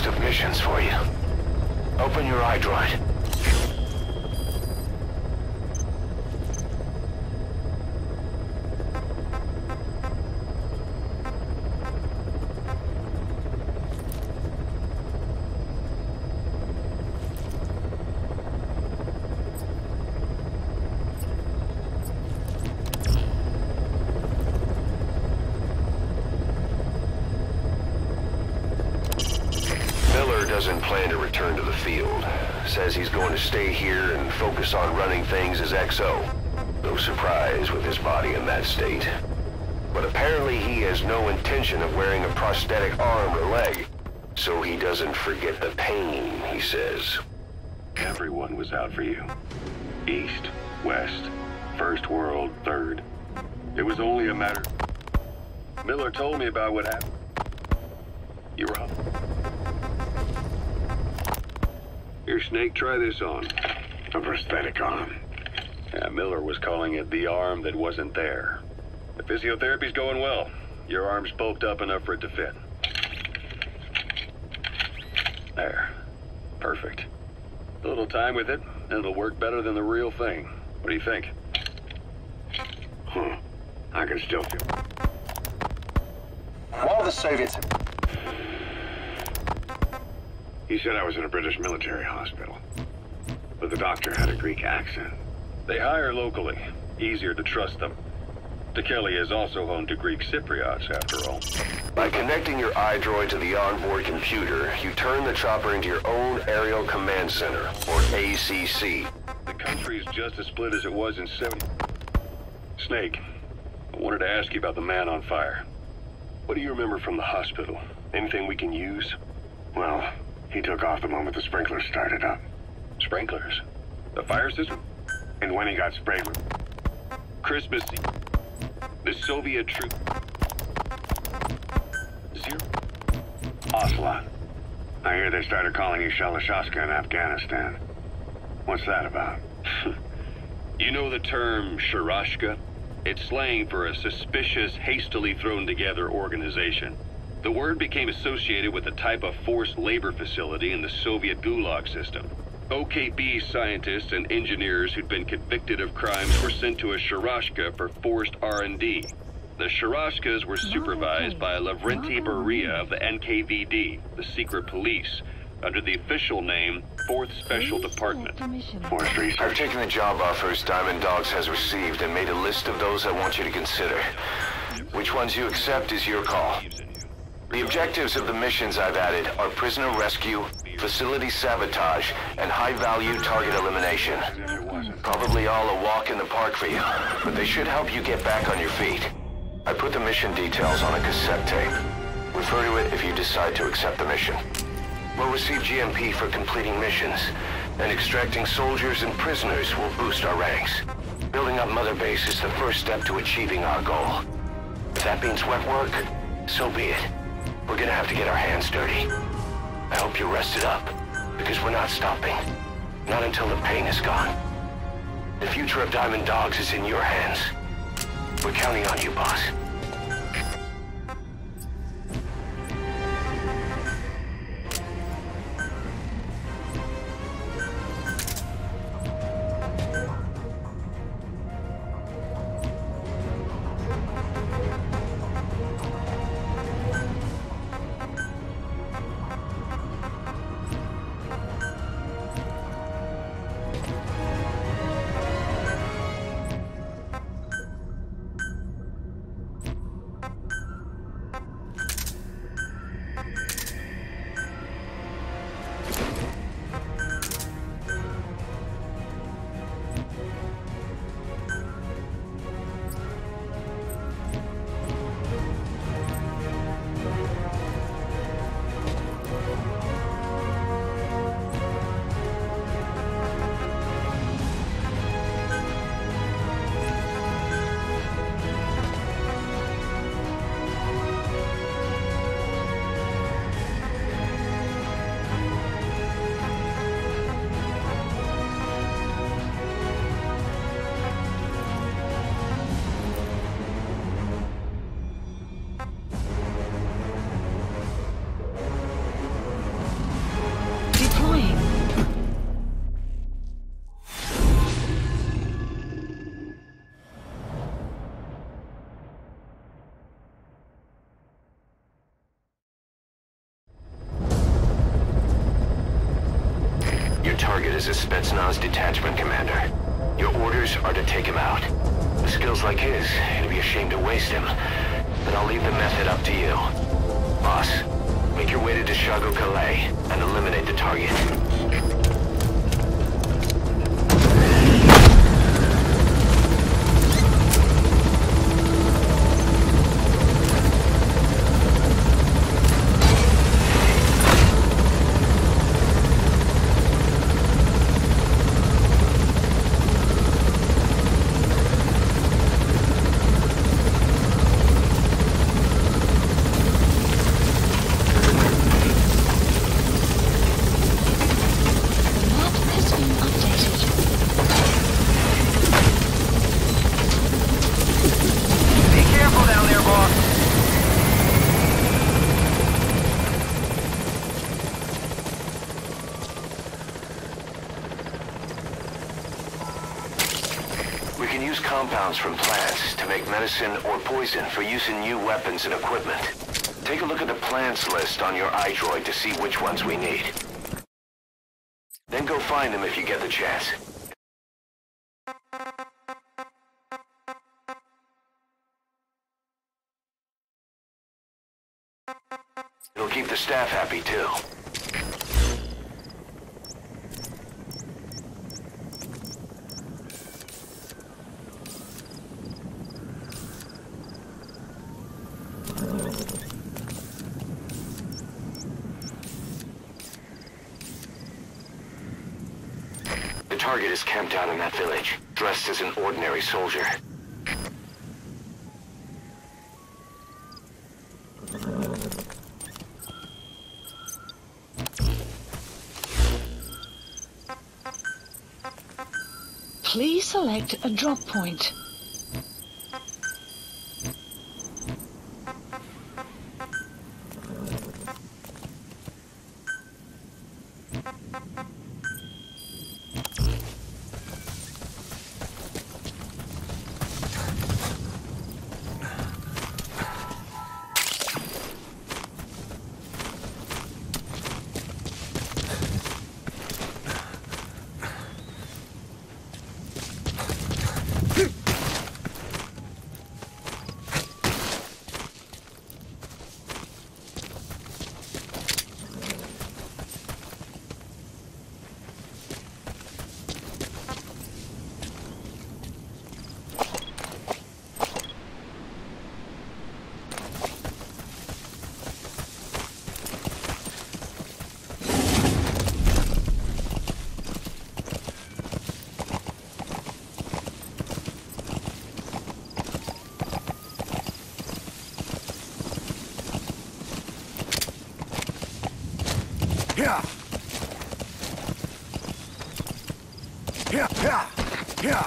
list of missions for you. Open your iDroid. Doesn't plan to return to the field. Says he's going to stay here and focus on running things as XO. No surprise with his body in that state. But apparently he has no intention of wearing a prosthetic arm or leg, so he doesn't forget the pain, he says. Everyone was out for you. East, West, First World, Third. It was only a matter... Miller told me about what happened. You were home. Here, Snake, try this on. A prosthetic arm. Yeah, Miller was calling it the arm that wasn't there. The physiotherapy's going well. Your arm's bulked up enough for it to fit. There. Perfect. A little time with it, and it'll work better than the real thing. What do you think? I can still feel... While the Soviets... He said I was in a British military hospital. But the doctor had a Greek accent. They hire locally. Easier to trust them. Takehiro is also home to Greek Cypriots, after all. By connecting your iDroid to the onboard computer, you turn the chopper into your own Aerial Command Center, or ACC. The country's just as split as it was in 70... Snake, I wanted to ask you about the man on fire. What do you remember from the hospital? Anything we can use? Well, he took off the moment the sprinklers started up. Sprinklers? The fire system? And when he got sprayed with... Christmas... The Soviet troop... Zero? Ocelot. I hear they started calling you Shalashaska in Afghanistan. What's that about? You know the term Sharashka? It's slang for a suspicious, hastily thrown together organization. The word became associated with a type of forced labor facility in the Soviet Gulag system. OKB scientists and engineers who'd been convicted of crimes were sent to a Sharashka for forced R&D. The Sharashkas were supervised by Lavrenti Beria of the NKVD, the secret police, under the official name 4th Special Department. Forced research. I've taken the job offers Diamond Dogs has received and made a list of those I want you to consider. Which ones you accept is your call. The objectives of the missions I've added are prisoner rescue, facility sabotage, and high-value target elimination. Probably all a walk in the park for you, but they should help you get back on your feet. I put the mission details on a cassette tape. Refer to it if you decide to accept the mission. We'll receive GMP for completing missions, and extracting soldiers and prisoners will boost our ranks. Building up Mother Base is the first step to achieving our goal. If that means wet work, so be it. We're gonna have to get our hands dirty. I hope you're rested up, because we're not stopping. Not until the pain is gone. The future of Diamond Dogs is in your hands. We're counting on you, boss. is a Spetsnaz detachment commander. Your orders are to take him out. With skills like his, it'd be a shame to waste him. But I'll leave the method up to you. Boss, make your way to Deshago Calais and eliminate the target. Compounds from plants to make medicine or poison for use in new weapons and equipment. Take a look at the plants list on your iDroid to see which ones we need. Then go find them if you get the chance. It'll keep the staff happy too. The target is camped out in that village, dressed as an ordinary soldier. Please select a drop point. Yeah. Yeah. Yeah. Yeah.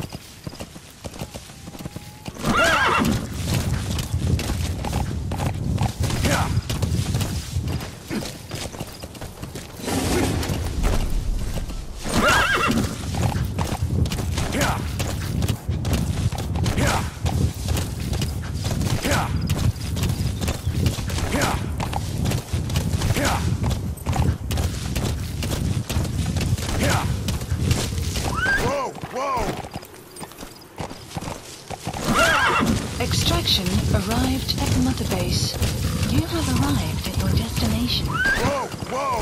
Extraction arrived at Mother Base. You have arrived at your destination. Whoa! Whoa!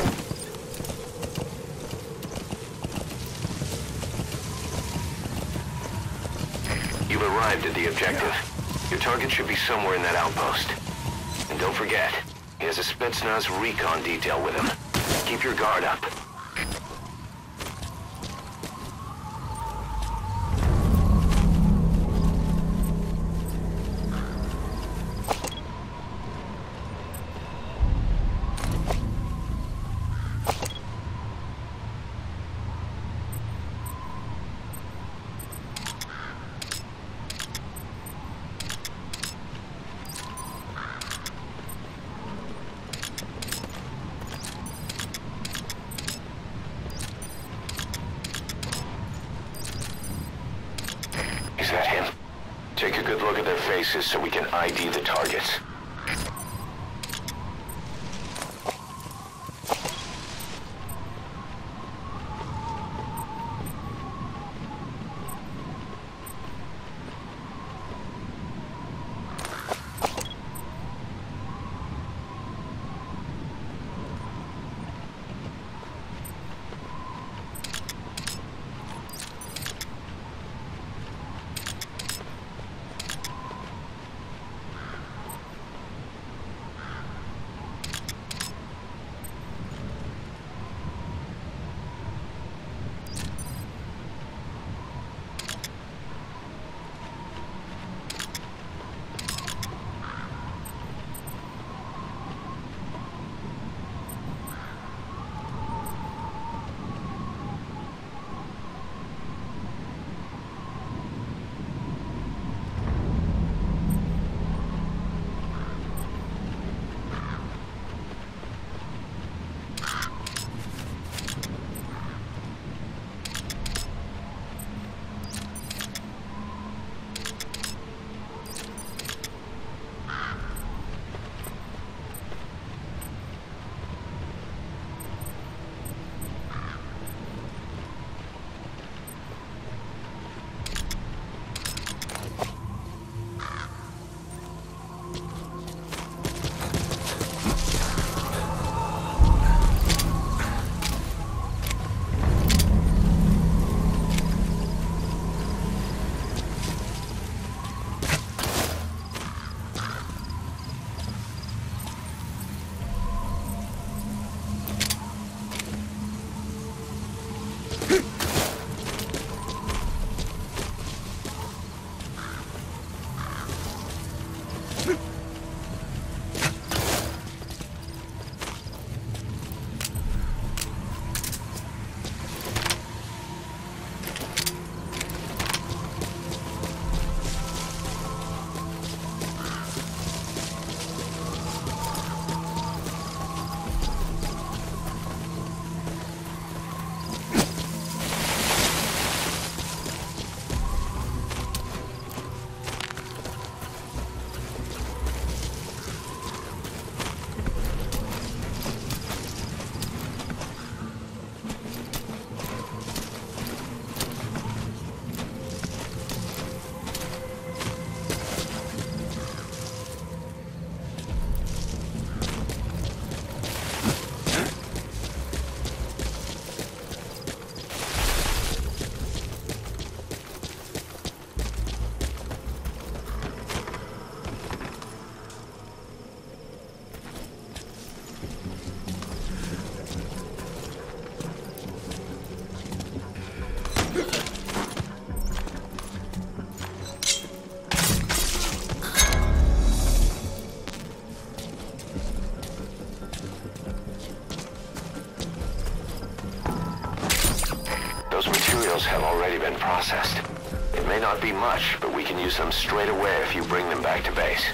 You've arrived at the objective. Your target should be somewhere in that outpost. And don't forget, he has a Spetsnaz recon detail with him. Keep your guard up. Is that him? Take a good look at their faces so we can ID the targets. materials have already been processed. It may not be much, but we can use them straight away if you bring them back to base.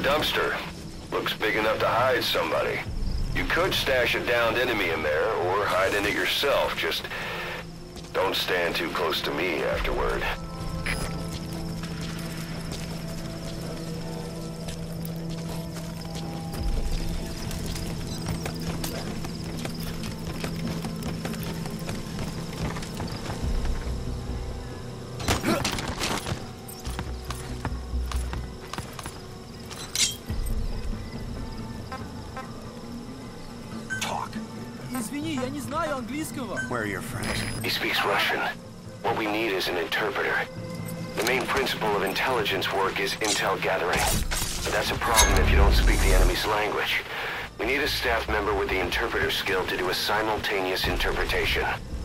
dumpster. Looks big enough to hide somebody. You could stash a downed enemy in there, or hide in it yourself. Just don't stand too close to me afterward. Where are your friends? He speaks Russian. What we need is an interpreter. The main principle of intelligence work is intel gathering. But that's a problem if you don't speak the enemy's language. We need a staff member with the interpreter skill to do a simultaneous interpretation.